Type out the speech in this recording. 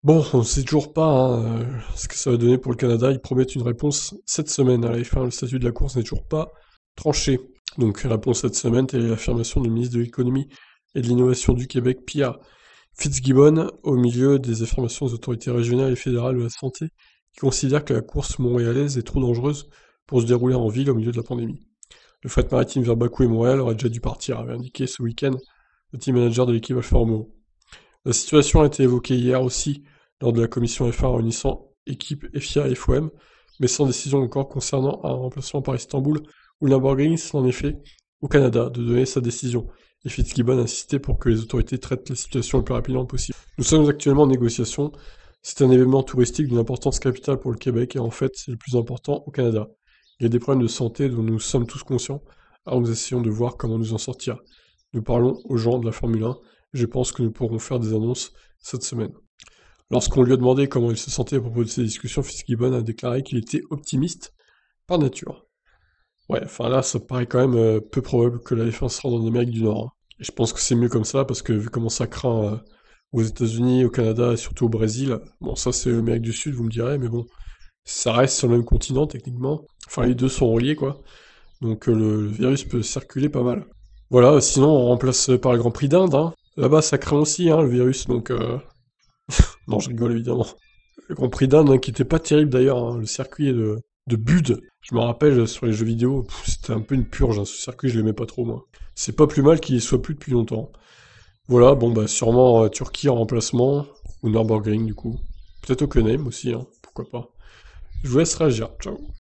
Bon, on ne sait toujours pas hein, ce que ça va donner pour le Canada. Ils promettent une réponse cette semaine à la F1. Le statut de la course n'est toujours pas tranché. Donc, réponse cette semaine, telle est l'affirmation du ministre de l'Économie et de l'Innovation du Québec, Pierre Fitzgibbon, au milieu des affirmations des autorités régionales et fédérales de la santé, qui considèrent que la course montréalaise est trop dangereuse pour se dérouler en ville au milieu de la pandémie. Le fret maritime vers Bakou et Montréal aurait déjà dû partir, avait indiqué ce week-end le team manager de l'équipe Alfa Romeo. La situation a été évoquée hier aussi lors de la commission F1 réunissant équipe FIA et FOM, mais sans décision encore concernant un remplacement par Istanbul, où Lamborghini s'en est fait au Canada de donner sa décision, et Fitzgibbon a insisté pour que les autorités traitent la situation le plus rapidement possible. Nous sommes actuellement en négociation. C'est un événement touristique d'une importance capitale pour le Québec et en fait c'est le plus important au Canada. Il y a des problèmes de santé dont nous sommes tous conscients, alors nous essayons de voir comment nous en sortir. Nous parlons aux gens de la Formule 1 et je pense que nous pourrons faire des annonces cette semaine. Lorsqu'on lui a demandé comment il se sentait à propos de ces discussions, Fitzgibbon a déclaré qu'il était optimiste par nature. Ouais, enfin là, ça paraît quand même peu probable que la F1 se rende en Amérique du Nord, hein. Et je pense que c'est mieux comme ça, parce que vu comment ça craint aux États-Unis, au Canada et surtout au Brésil, bon, ça c'est l'Amérique du Sud, vous me direz, mais bon, ça reste sur le même continent techniquement. Enfin, les deux sont reliés, quoi. Donc le virus peut circuler pas mal. Voilà, sinon on remplace par le Grand Prix d'Inde, hein. Là-bas, ça craint aussi, hein, le virus, donc... Non, je rigole évidemment. Le Grand Prix d'Inde, hein, qui était pas terrible d'ailleurs, hein, le circuit de Bud. Je me rappelle sur les jeux vidéo, c'était un peu une purge, hein, ce circuit, je l'aimais pas trop, moi. C'est pas plus mal qu'il y soit plus depuis longtemps. Voilà, bon bah sûrement Turquie en remplacement, ou Nürburgring du coup. Peut-être Hockenheim aussi, hein, pourquoi pas. Je vous laisse réagir, ciao.